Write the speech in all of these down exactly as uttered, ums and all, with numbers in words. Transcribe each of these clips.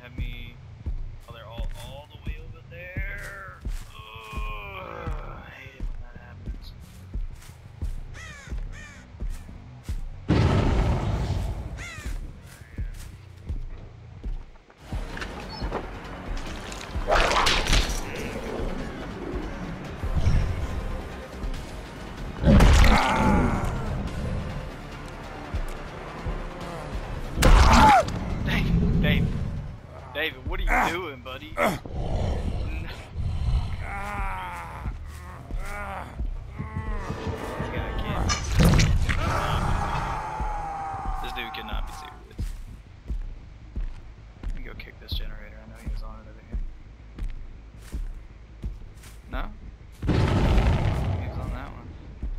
have me. Oh, they're all all the way over there. Ugh, I hate it when that happens. David, David, David, what are you doing, buddy? This dude cannot be serious. Let me go kick this generator. I know he was on it over here. No? He was on that one.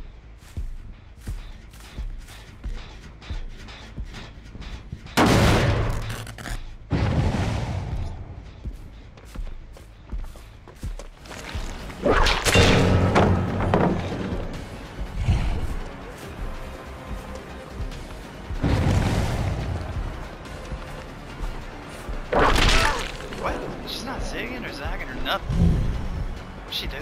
She's not zigging or zagging or nothing. What's she do?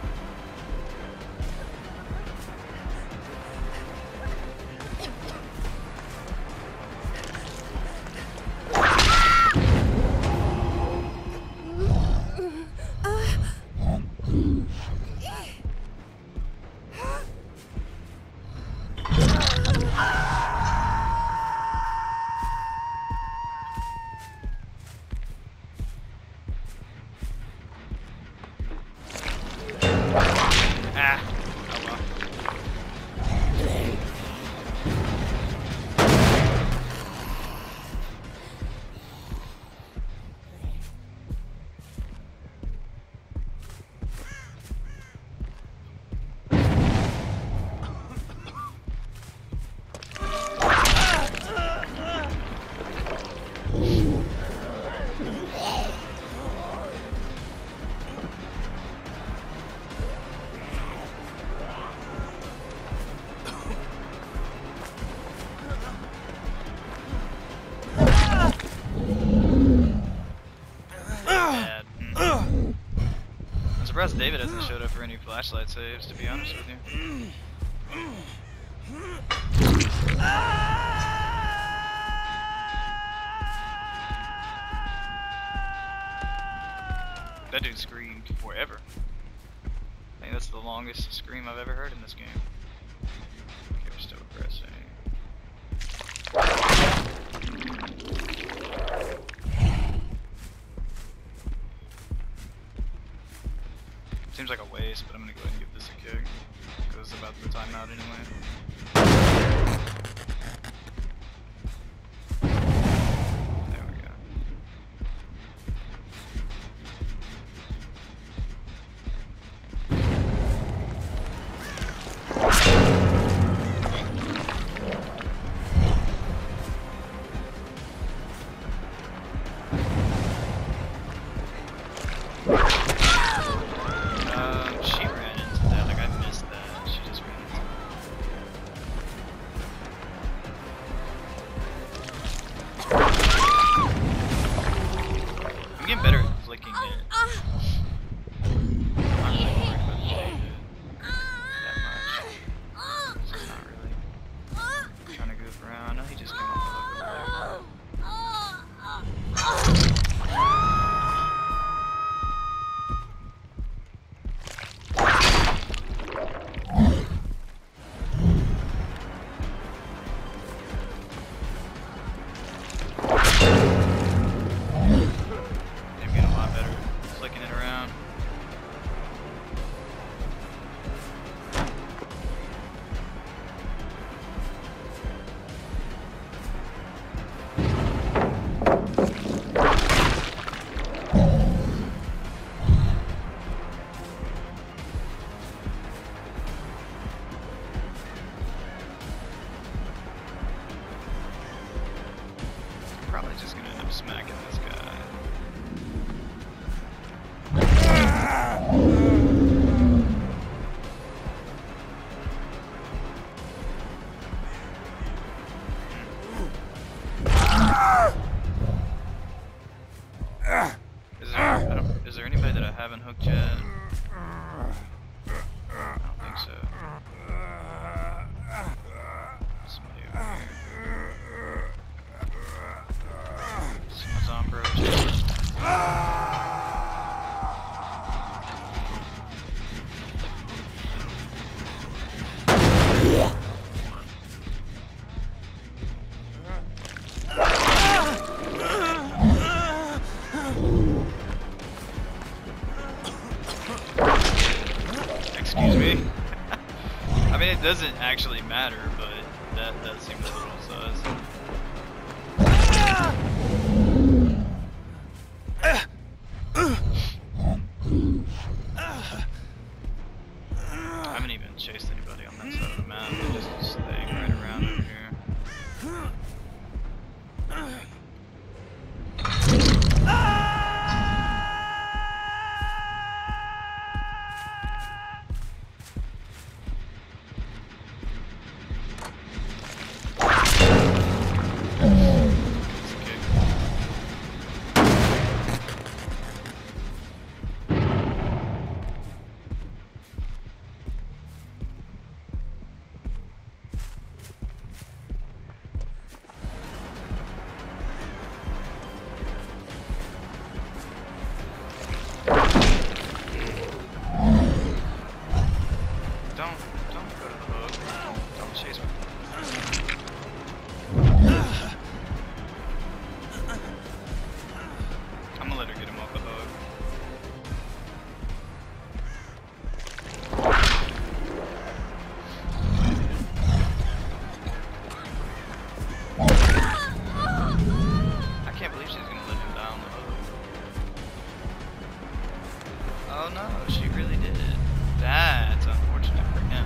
Ah, oh well. I'm surprised David hasn't showed up for any flashlight saves, to be honest with you. That dude screamed forever. I think that's the longest scream I've ever heard in this game. Okay, we're still pressing. Seems like a waste, but I'm gonna go ahead and give this a kick. Because it's about the timeout anyway. There we go. Um, she ran into that, like I missed that. She just ran into that. I'm getting better at flicking it. I'm not really worried about David that much. So not really. I'm trying to goof around. No, he just came off the hook over there. They're getting a lot better at flicking it around. Probably just gonna end up smacking this guy. Is there, I don't, is there anybody that I haven't hooked yet? I don't think so. Somebody over here. See my Zombros. Excuse me. I mean, it doesn't actually matter, but that that seemed a little sus. I haven't even chased anybody on that side of the map. They're just staying right around over here. Don't, don't go to the hook. Don't, don't chase me. I'm gonna let her get him off the hook. I can't believe she's gonna let him down the hook. Oh no, she really did. That's unfortunate for him.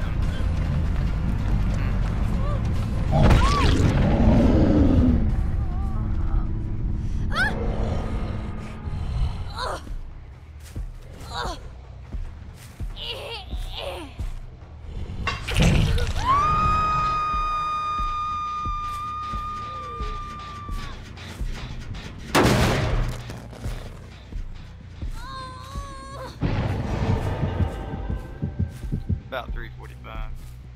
About three forty-five.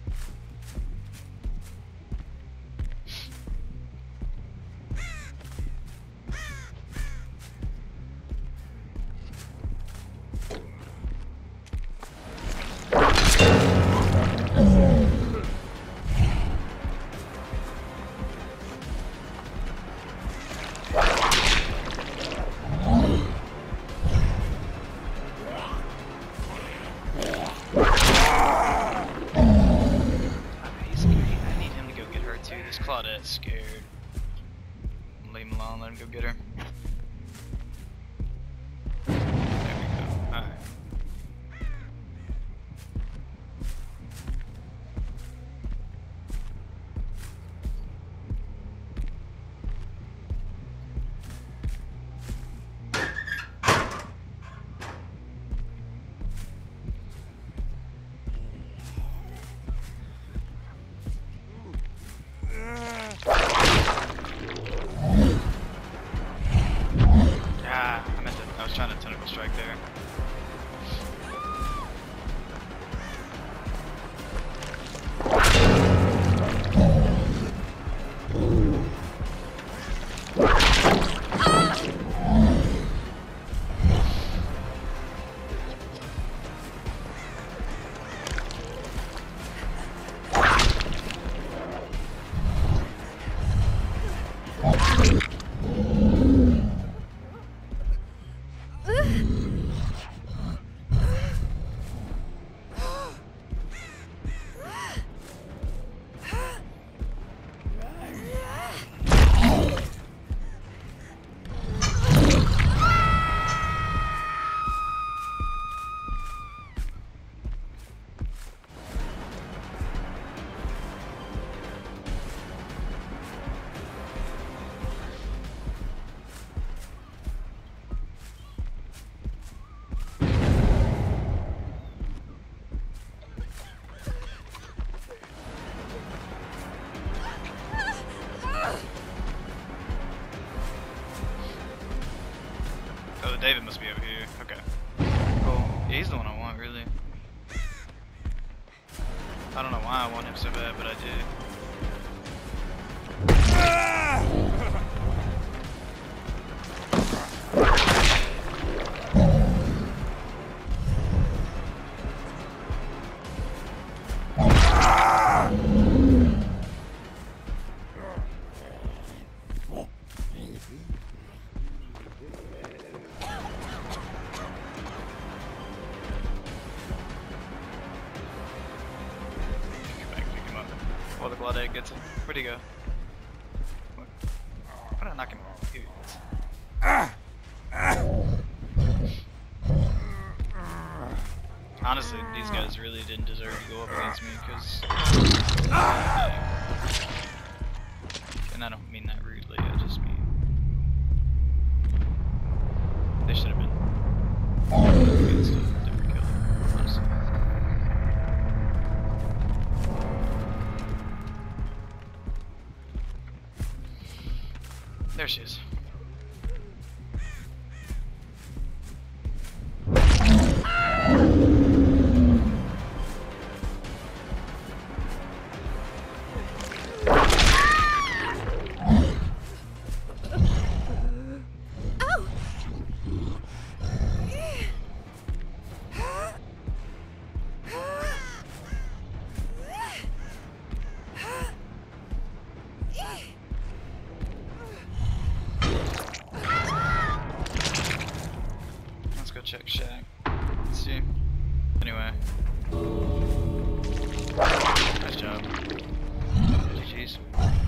This Claudette's scared. Leave him alone, let him go get her. There we go. Alright. I was trying to tentacle strike there. Oh, David must be over here. Okay. Cool. Yeah, he's the one I want, really. I don't know why I want him so bad, but I do. Well, the blood egg gets him. Where'd he go? What? Why did I knock him off? Here he is. Honestly, these guys really didn't deserve to go up against me, because... And I don't mean that rudely, I just mean... They should have been against a different killer, honestly. There she is. Check shack. Let's see. Anyway. Nice job. G G's.